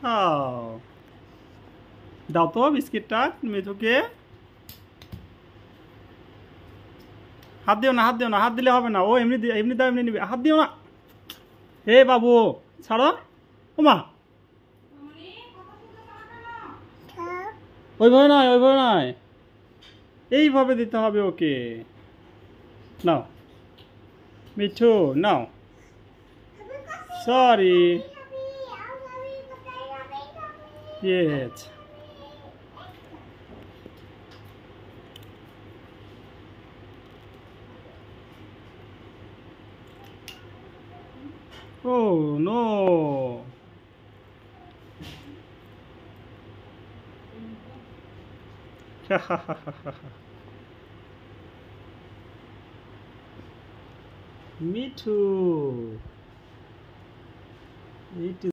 দাও তো বিস্কিটটা মিঠুকে। হাত দিও না, হাত দিও না, হাত দিলে হবে না। ও এমনি এমনি দাও, এমনি নিবে, হাত দিও না। এ বাবু ছাড়ো। ওমা, ওইভাবে নয়, ওইভাবে নয়, এইভাবে দিতে হবে ওকে। নাও মিঠু, নাও। Sorry. Yes. Oh no. Me too. It is